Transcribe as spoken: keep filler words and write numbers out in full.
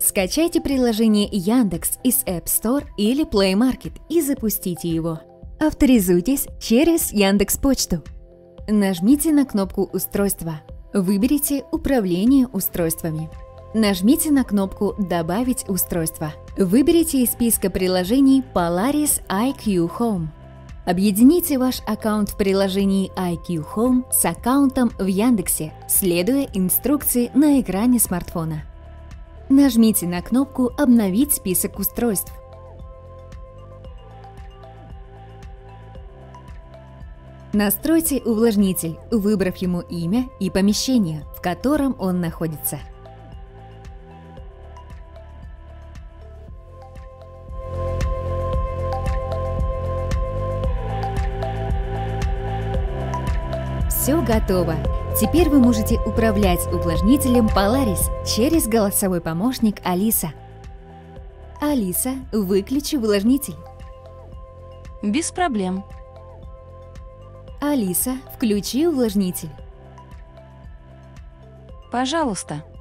Скачайте приложение Яндекс из App Store или Play Market и запустите его. Авторизуйтесь через Яндекс.Почту. Нажмите на кнопку «Устройства». Выберите «Управление устройствами». Нажмите на кнопку «Добавить устройство». Выберите из списка приложений Polaris ай кью Home. Объедините ваш аккаунт в приложении ай кью Home с аккаунтом в Яндексе, следуя инструкции на экране смартфона. Нажмите на кнопку «Обновить список устройств». Настройте увлажнитель, выбрав ему имя и помещение, в котором он находится. Все готово! Теперь вы можете управлять увлажнителем Polaris через голосовой помощник Алиса. Алиса, выключи увлажнитель. Без проблем. Алиса, включи увлажнитель. Пожалуйста.